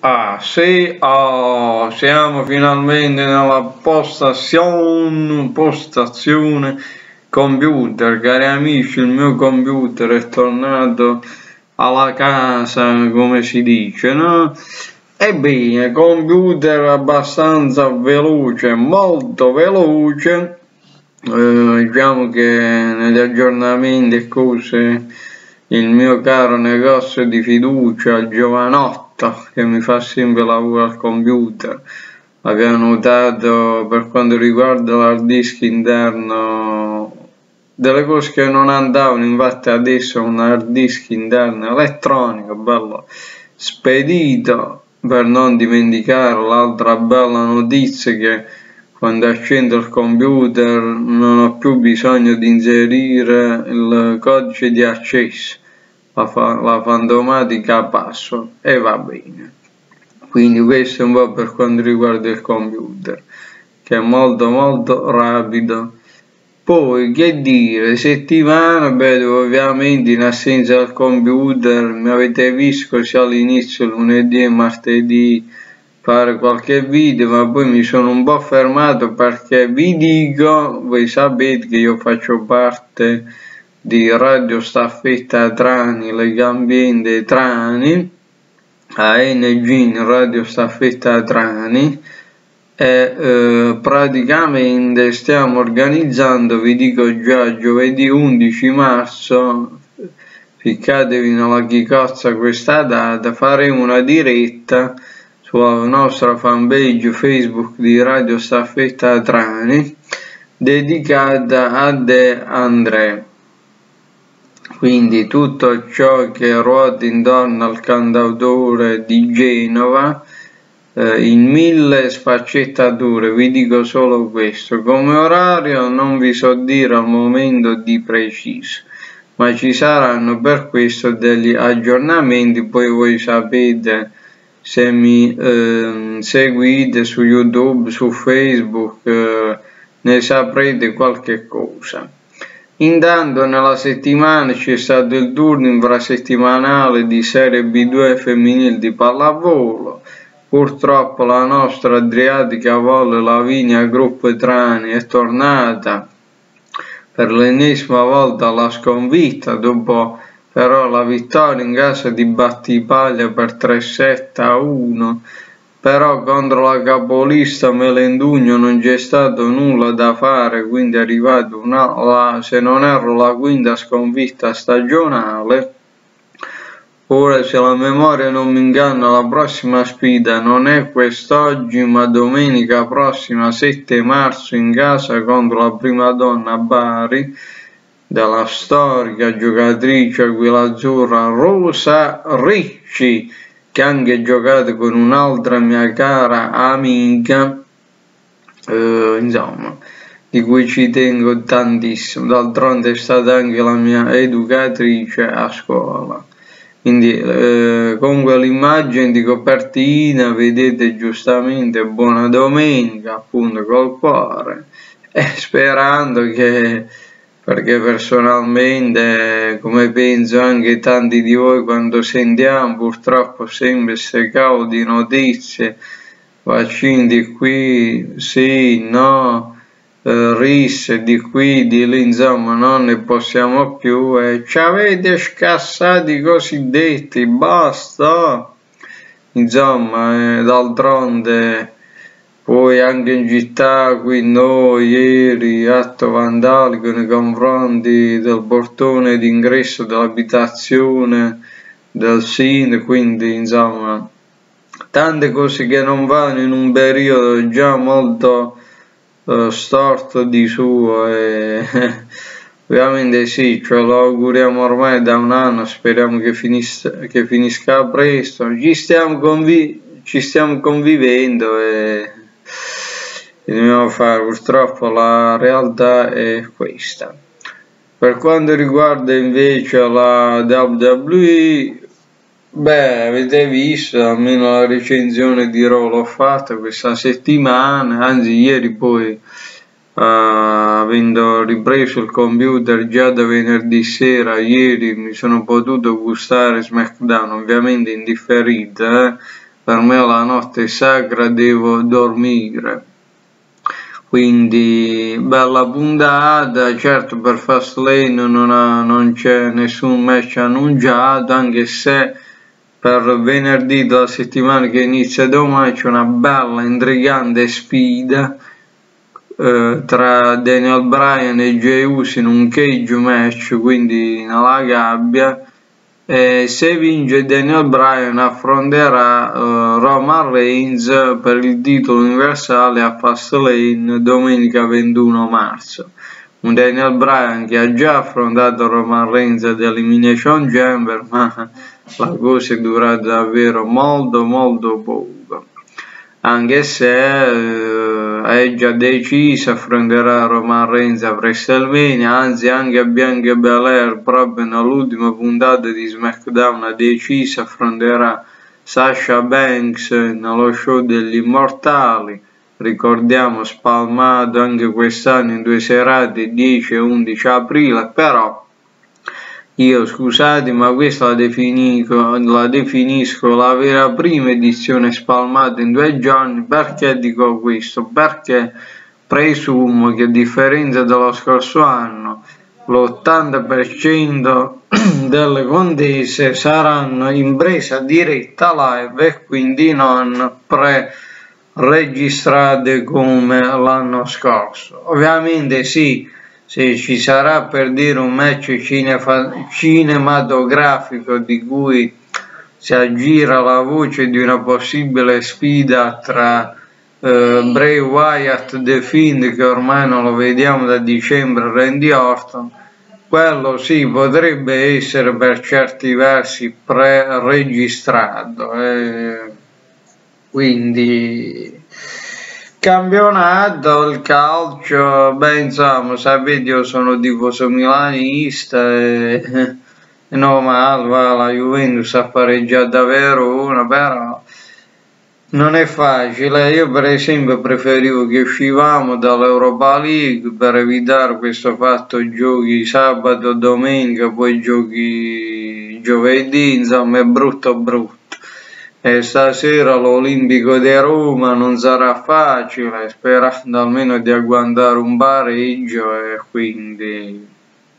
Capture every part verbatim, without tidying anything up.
Ah sì, oh, siamo finalmente nella postazione, postazione computer, cari amici, il mio computer è tornato alla casa, come si dice, no? Ebbene, computer abbastanza veloce, molto veloce, eh, diciamo che negli aggiornamenti e cose il mio caro negozio di fiducia, Giovanotto, che mi fa sempre lavoro al computer, aveva notato per quanto riguarda l'hard disk interno delle cose che non andavano, infatti adesso un hard disk interno elettronico, bello spedito, per non dimenticare l'altra bella notizia che quando accendo il computer non ho più bisogno di inserire il codice di accesso, la, fa, la fantomatica password, e va bene. Quindi questo è un po' per quanto riguarda il computer, che è molto molto rapido. Poi che dire, settimana, beh, ovviamente in assenza del computer mi avete visto così all'inizio lunedì e martedì fare qualche video, ma poi mi sono un po' fermato perché vi dico, voi sapete che io faccio parte di Radio Staffetta Trani, Legambiente Trani, A N G in Radio Staffetta Trani, e eh, praticamente stiamo organizzando, vi dico già, giovedì undici marzo, ficcatevi nella chicozza questa data, faremo una diretta sulla nostra fanpage Facebook di Radio Staffetta Trani dedicata a De André. Quindi tutto ciò che ruota intorno al cantautore di Genova eh, in mille sfaccettature, vi dico solo questo. Come orario non vi so dire al momento di preciso, ma ci saranno per questo degli aggiornamenti, poi voi sapete, se mi eh, seguite su YouTube, su Facebook, eh, ne saprete qualche cosa. Intanto nella settimana c'è stato il turno infrasettimanale di Serie B due femminile di pallavolo. Purtroppo la nostra Adriatica Volley Lavinia Gruppo Trani è tornata per l'ennesima volta alla sconfitta, dopo però la vittoria in casa di Battipaglia per tre sette a uno, però contro la capolista Melendugno non c'è stato nulla da fare, quindi è arrivato una, la, se non erro, la quinta sconfitta stagionale. Ora, se la memoria non mi inganna, la prossima sfida non è quest'oggi, ma domenica prossima, sette marzo, in casa contro la prima donna Bari, della storica giocatrice aquilaazzurra Rosa Ricci, che ha anche giocato con un'altra mia cara amica, eh, insomma, di cui ci tengo tantissimo. D'altronde è stata anche la mia educatrice a scuola. Quindi eh, con quell'immagine di copertina vedete giustamente buona domenica, appunto col cuore, e sperando che, perché personalmente, come penso anche tanti di voi, quando sentiamo purtroppo sempre queste cavolo di notizie, vaccini di qui, sì, no, eh, risse di qui, di lì, insomma non ne possiamo più, e ci avete scassati i cosiddetti, basta, insomma, eh, d'altronde poi anche in città qui noi ieri atto vandalico nei confronti del portone d'ingresso dell'abitazione del sindaco, quindi insomma tante cose che non vanno in un periodo già molto uh, storto di suo, e ovviamente sì, ce lo auguriamo ormai da un anno, speriamo che, finis che finisca presto, ci stiamo, convi ci stiamo convivendo e dobbiamo fare, purtroppo la realtà è questa. Per quanto riguarda invece la W W E, beh, avete visto, almeno la recensione di Raw l'ho fatta questa settimana, anzi ieri poi, uh, avendo ripreso il computer già da venerdì sera, ieri mi sono potuto gustare SmackDown, ovviamente in differita, eh? per me la notte è sacra, devo dormire. Quindi bella puntata, certo per Fastlane non, ha, non c'è nessun match annunciato, anche se per venerdì della settimana che inizia domani c'è una bella intrigante sfida eh, tra Daniel Bryan e Jey Uso in un cage match, quindi nella gabbia. E se vince Daniel Bryan affronterà uh, Roman Reigns per il titolo universale a Fastlane domenica ventuno marzo. Un Daniel Bryan che ha già affrontato Roman Reigns ad Elimination Chamber, ma la cosa è durata davvero molto molto poco, anche se uh, è già deciso, affronterà Roman Reigns a WrestleMania, anzi anche Bianca Belair proprio nell'ultima puntata di SmackDown ha deciso, affronterà Sasha Banks nello show degli Immortali, ricordiamo spalmato anche quest'anno in due serate, dieci e undici aprile, però io scusate ma questa la definisco, la definisco la vera prima edizione spalmata in due giorni. Perché dico questo? Perché presumo che a differenza dello scorso anno l'ottanta per cento delle contese saranno in presa diretta live e quindi non pre-registrate come l'anno scorso. Ovviamente sì, se ci sarà per dire un match cinematografico di cui si aggira la voce di una possibile sfida tra eh, Bray Wyatt, The Fiend, che ormai non lo vediamo da dicembre, Randy Orton, quello sì potrebbe essere per certi versi pre-registrato, eh, quindi campionato, il calcio, beh insomma sapete io sono tifoso milanista e, e no male, la Juventus ha pareggiato a Verona, però non è facile. Io per esempio preferivo che uscivamo dall'Europa League per evitare questo fatto giochi sabato, domenica, poi giochi giovedì, insomma è brutto brutto. E stasera l'Olimpico di Roma non sarà facile, sperando almeno di agguantare un pareggio, e quindi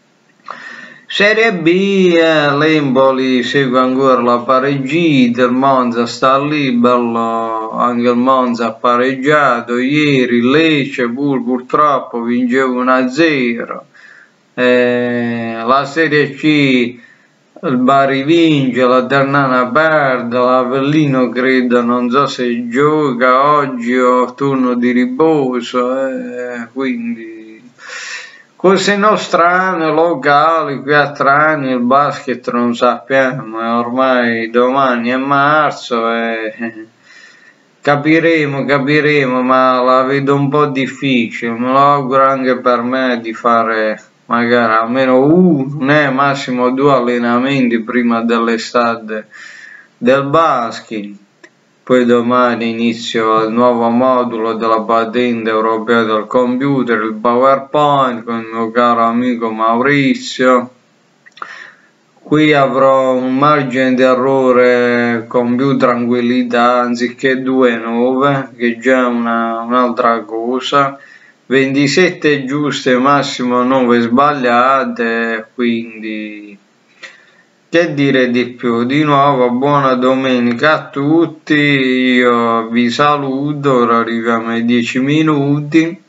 Serie B, eh, l'Empoli segue ancora la pareggita, il Monza sta lì, bello, anche il Monza ha pareggiato ieri, Lecce pur, purtroppo vinceva uno a zero, eh, la Serie C il Bari vince, la Ternana perde, l'Avellino credo, non so se gioca oggi o turno di riposo, eh, quindi cose nostrane, locali, qui a Trani il basket non sappiamo, eh, ormai domani è marzo e capiremo, capiremo, ma la vedo un po' difficile, me lo auguro anche per me di fare magari almeno uno, eh, massimo due allenamenti prima dell'estate del basket. Poi domani inizio il nuovo modulo della patente europea del computer, il PowerPoint, con il mio caro amico Maurizio. Qui avrò un margine di errore con più tranquillità, anziché due nove, che è già una, un'altra cosa. ventisette giuste, massimo nove sbagliate, quindi che dire di più. Di nuovo buona domenica a tutti, io vi saluto, ora arriviamo ai dieci minuti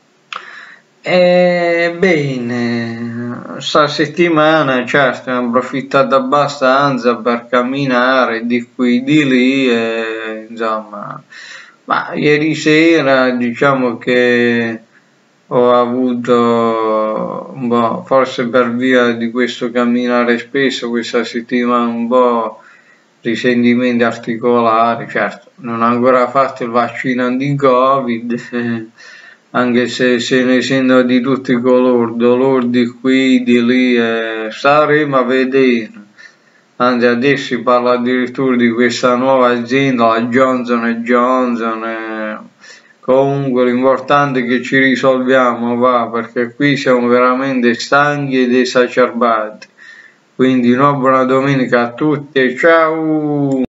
e bene, sta settimana certo ne ho approfittato abbastanza per camminare di qui di lì e insomma, ma ieri sera diciamo che ho avuto un po', forse per via di questo camminare spesso questa settimana, un po' risentimenti articolari. Certo non ho ancora fatto il vaccino anti-covid, anche se se ne sento di tutti i colori, dolori di qui di lì, eh, staremo a vedere. Anzi adesso si parla addirittura di questa nuova azienda, la Johnson and Johnson, eh, comunque l'importante è che ci risolviamo, va, perché qui siamo veramente stanchi ed esacerbati. Quindi una buona domenica a tutti e ciao!